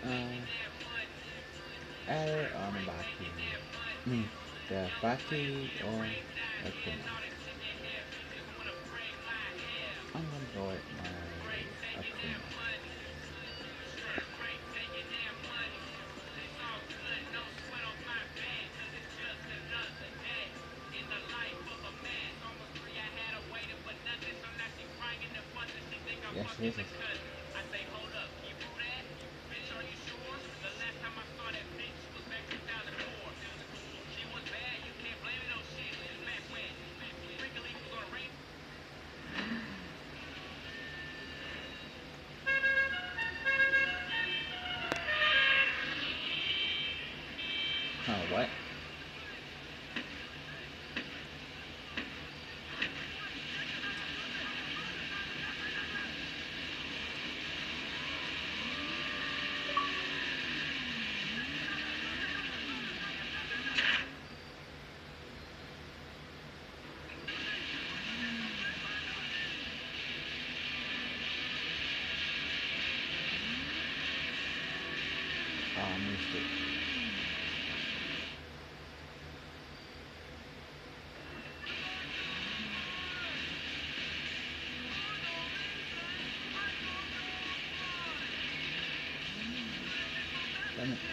Uh, Add on Baki. Me, the Baki or Akuma. I'm gonna go with my Akuma. Yes, it is. Huh, what? Missed it. Damn it.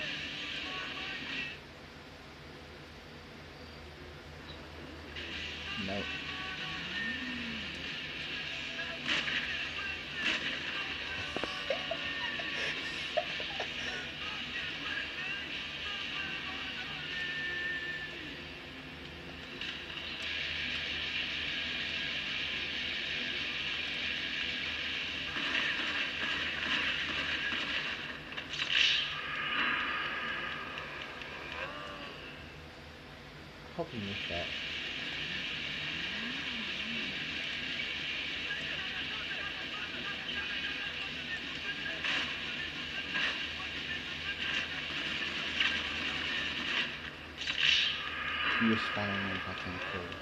Nope. Hope you missed that. You spot on my fucking code.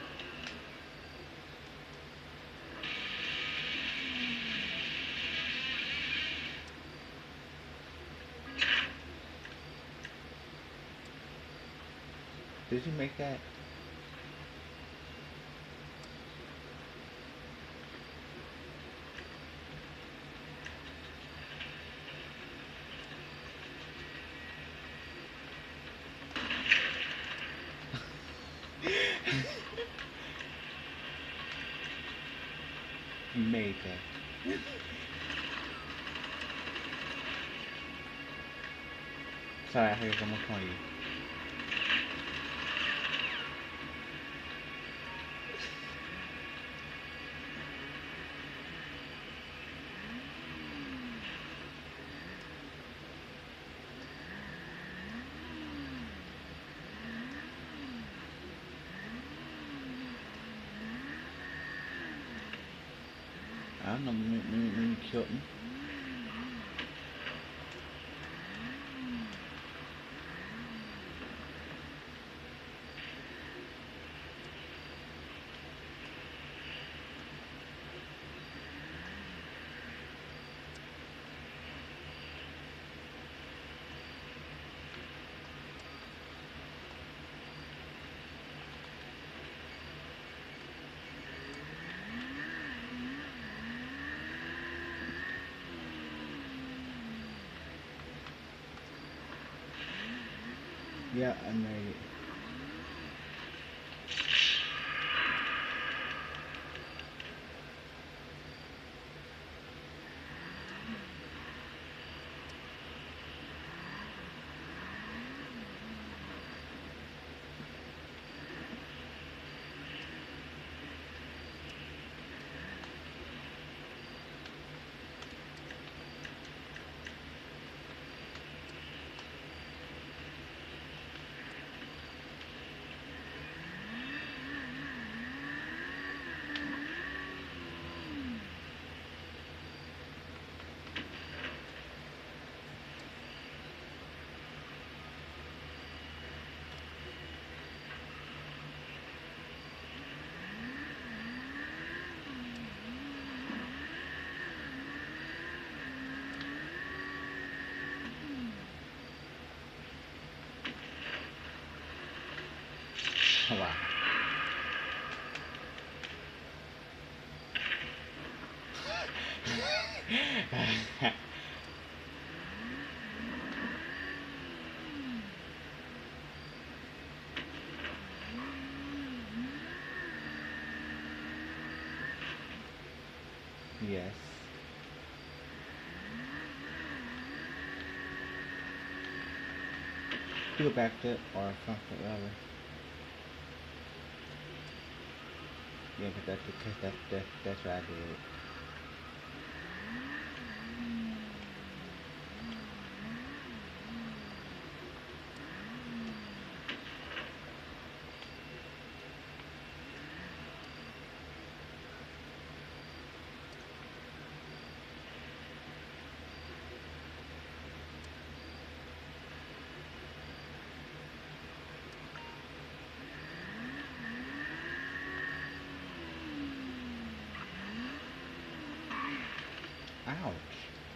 Did you make that? You made that. Sorry, I heard someone calling you. I don't know, maybe you killed me. Yeah, I made it. Wow. Yes. Do it back to or something rather. Yeah, but that's what I did. Ouch.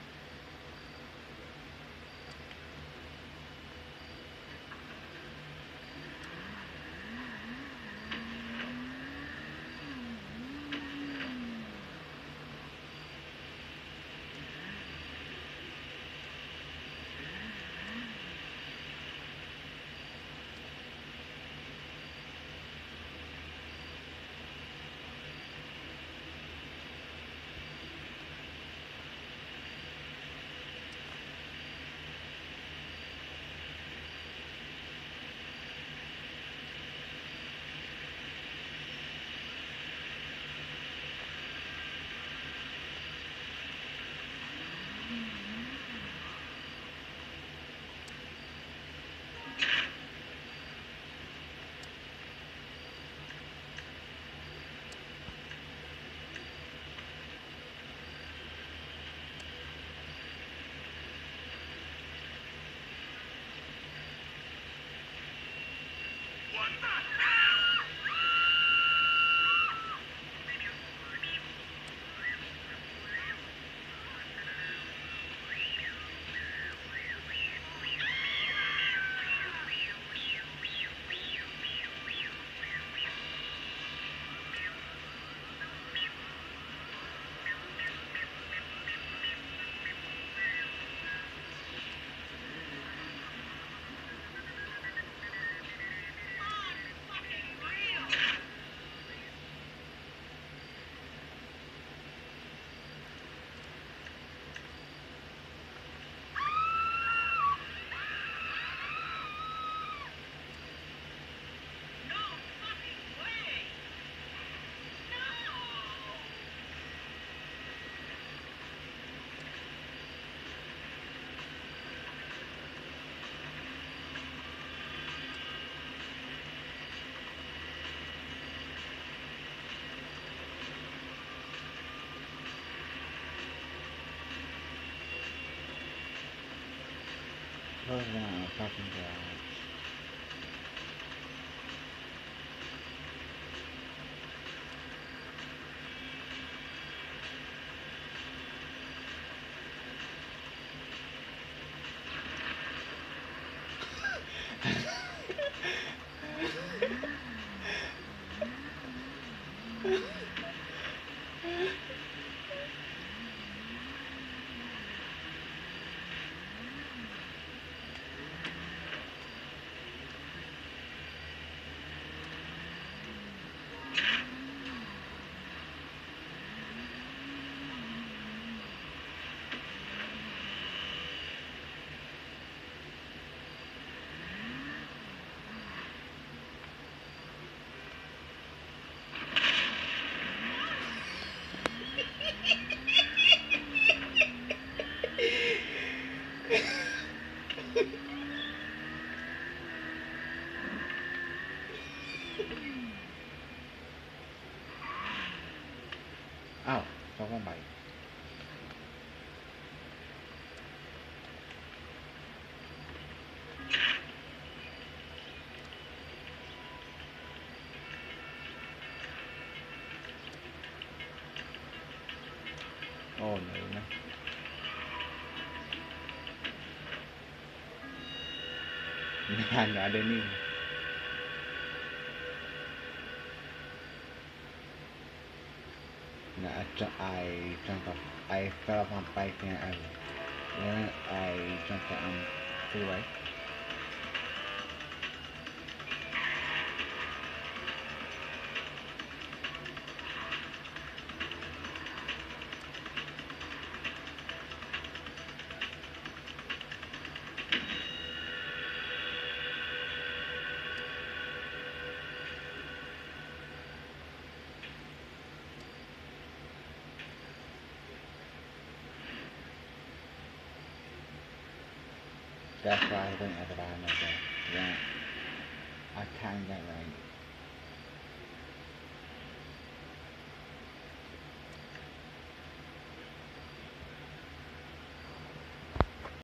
Close down parking garage. Ow, someone bite. Oh no. I didn't even. I jumped off. I fell off my bike and I jumped the freeway. That's why I went at the bottom of the ramp. I timed that right.